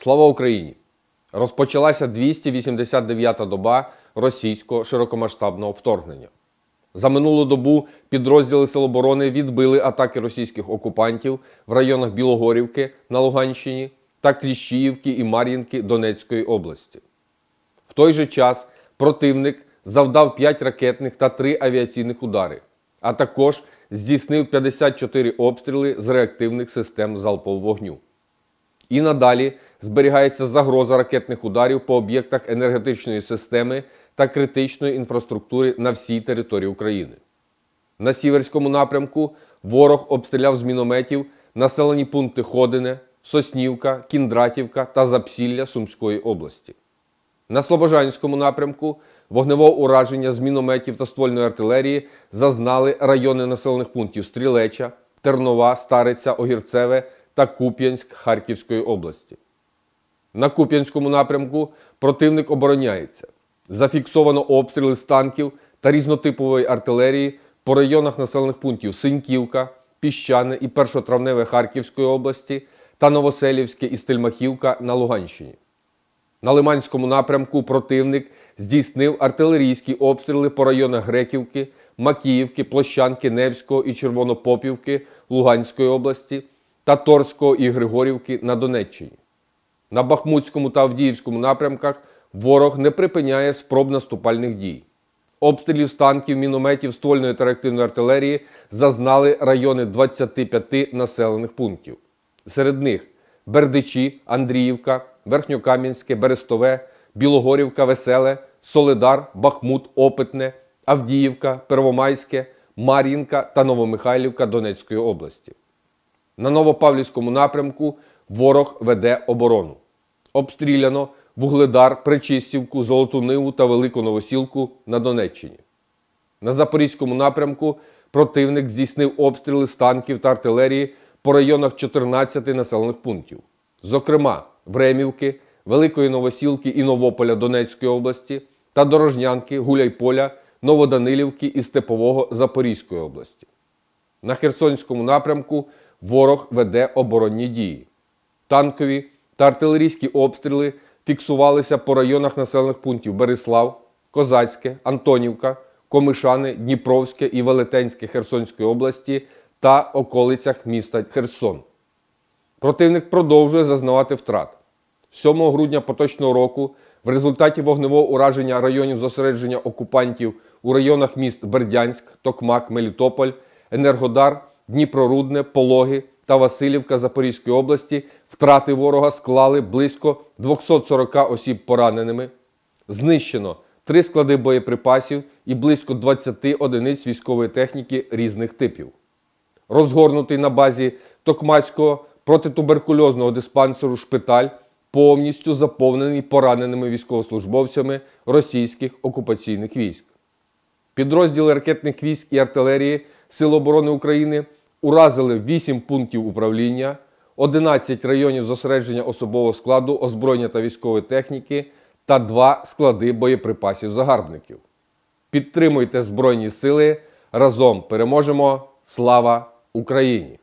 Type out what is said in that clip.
Слава Україні! Розпочалася 289-та доба російського широкомасштабного вторгнення. За минулу добу підрозділи Сил оборони відбили атаки російських окупантів в районах Білогорівки на Луганщині та Кліщіївки і Мар'їнки Донецької області. В той же час противник завдав 5 ракетних та 3 авіаційних удари, а також здійснив 54 обстріли з реактивних систем залпового вогню. І надалі зберігається загроза ракетних ударів по об'єктах енергетичної системи та критичної інфраструктури на всій території України. На Сіверському напрямку ворог обстріляв з мінометів населені пункти Ходине, Соснівка, Кіндратівка та Запсілля Сумської області. На Слобожанському напрямку вогневого ураження з мінометів та ствольної артилерії зазнали райони населених пунктів Стрілеча, Тернова, Стариця, Огірцеве та Куп'янськ Харківської області. На Куп'янському напрямку противник обороняється. Зафіксовано обстріли з танків та різнотипової артилерії по районах населених пунктів Синьківка, Піщане і Першотравневе Харківської області та Новоселівське і Стельмахівка на Луганщині. На Лиманському напрямку противник здійснив артилерійські обстріли по районах Греківки, Макіївки, Площанки, Невського і Червонопопівки Луганської області та Торського і Григорівки на Донеччині. На Бахмутському та Авдіївському напрямках ворог не припиняє спроб наступальних дій. Обстрілів з танків, мінометів, ствольної та реактивної артилерії зазнали райони 25 населених пунктів. Серед них Бердичі, Андріївка, Верхньокам'янське, Берестове, Білогорівка, Веселе, Солидар, Бахмут, Опитне, Авдіївка, Первомайське, Мар'їнка та Новомихайлівка Донецької області. На Новопавлівському напрямку ворог веде оборону. Обстріляно Вугледар, Пречистівку, Золоту Ниву та Велику Новосілку на Донеччині. На Запорізькому напрямку противник здійснив обстріли з танків та артилерії по районах 14 населених пунктів. Зокрема, Времівки, Великої Новосілки і Новополя Донецької області та Дорожнянки, Гуляйполя, Новоданилівки і Степового Запорізької області. На Херсонському напрямку ворог веде оборонні дії. Танкові та артилерійські обстріли фіксувалися по районах населених пунктів Берислав, Козацьке, Антонівка, Комишани, Дніпровське і Велетенське Херсонської області та околицях міста Херсон. Противник продовжує зазнавати втрат. 7 грудня поточного року в результаті вогневого ураження районів зосередження окупантів у районах міст Бердянськ, Токмак, Мелітополь, Енергодар, Дніпрорудне, Пологи та Василівка Запорізької області втрати ворога склали близько 240 осіб пораненими, знищено 3 склади боєприпасів і близько 20 одиниць військової техніки різних типів. Розгорнутий на базі Токмацького протитуберкульозного диспансеру шпиталь повністю заповнений пораненими військовослужбовцями російських окупаційних військ. Підрозділи ракетних військ і артилерії Сил оборони України уразили 8 пунктів управління, 11 районів зосередження особового складу, озброєння та військової техніки та 2 склади боєприпасів загарбників. Підтримуйте Збройні Сили, разом переможемо! Слава Україні!